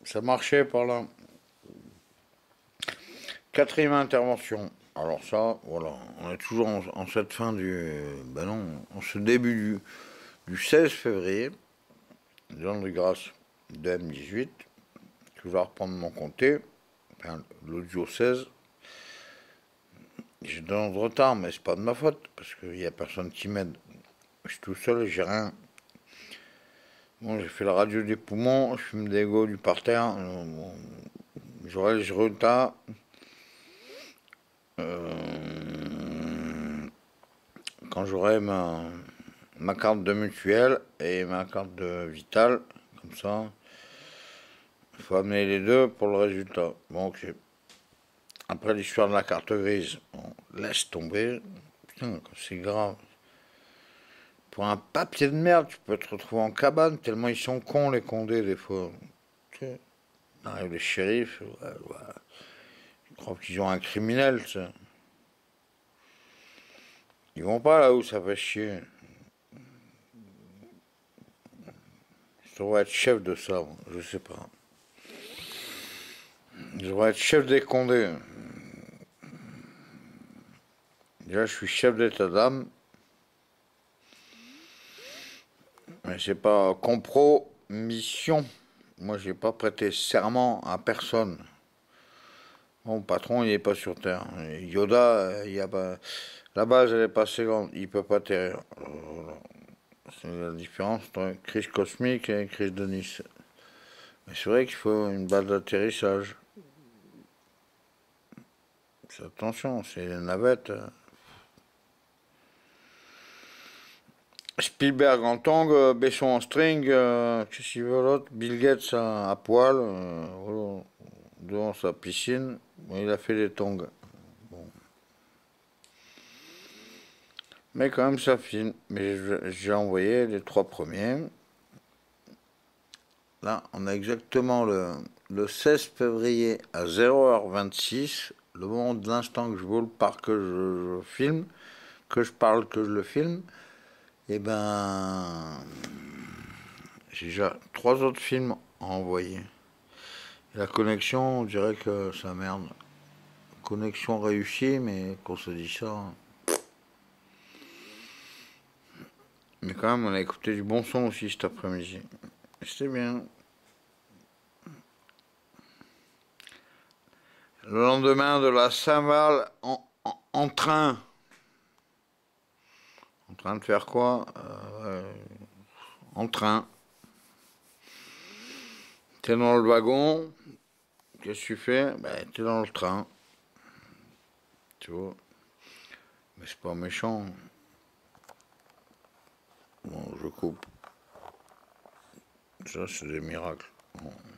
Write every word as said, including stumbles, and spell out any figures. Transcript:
Ça marchait par là. Quatrième intervention. Alors ça, voilà, on est toujours en, en cette fin du... Ben non, en ce début du, du seize février, l'an de grâce de M dix-huit, que je vais reprendre mon comté, enfin, l'audio seize. J'ai de retard, mais c'est pas de ma faute, parce qu'il n'y a personne qui m'aide. Je suis tout seul, j'ai rien. Bon, j'ai fait la radio des poumons, je fume des go du parterre. Bon, j'aurai les retards. Euh, quand j'aurai ma, ma carte de mutuelle et ma carte de vitale, comme ça, il faut amener les deux pour le résultat. Bon, ok. Après l'histoire de la carte grise, on laisse tomber. Putain, c'est grave. Pour un papier de merde, tu peux te retrouver en cabane, tellement ils sont cons, les condés, des fois. Tu sais, arrivent les shérifs, ouais, ouais. Ils croient qu'ils ont un criminel, tu sais. Ils vont pas là où ça fait chier. Je devrais être chef de ça, moi, je sais pas. Je devrais être chef des condés. Déjà, je suis chef d'état d'âme. Mais c'est pas compromission. Moi, j'ai pas prêté serment à personne. Mon patron, il est pas sur Terre. Yoda, il y a pas... La base, elle est pas assez grande. Il peut pas atterrir. Voilà. C'est la différence entre crise cosmique et crise de Nice. Mais c'est vrai qu'il faut une base d'atterrissage. Attention, c'est les navettes. Spielberg en tong, euh, Besson en string, euh, qu'est-ce qu'il veut l'autre? Bill Gates à, à poil, euh, voilà, devant sa piscine. Bon, il a fait des tongs. Bon. Mais quand même, ça filme. Mais j'ai envoyé les trois premiers. Là, on a exactement le, le seize février à zéro heure vingt-six, le moment de l'instant que je vole par que je, je filme, que je parle, que je le filme. Et ben, j'ai déjà trois autres films à envoyer. Et la connexion, on dirait que ça merde. Connexion réussie, mais qu'on se dit ça. Mais quand même, on a écouté du bon son aussi cet après-midi. C'était bien. Le lendemain de la Saint-Val en, en, en train. En train de faire quoi euh, En train. T'es dans le wagon. Qu'est-ce que tu fais? Ben, t'es dans le train. Tu vois. Mais c'est pas méchant. Bon, je coupe. Ça, c'est des miracles. Bon.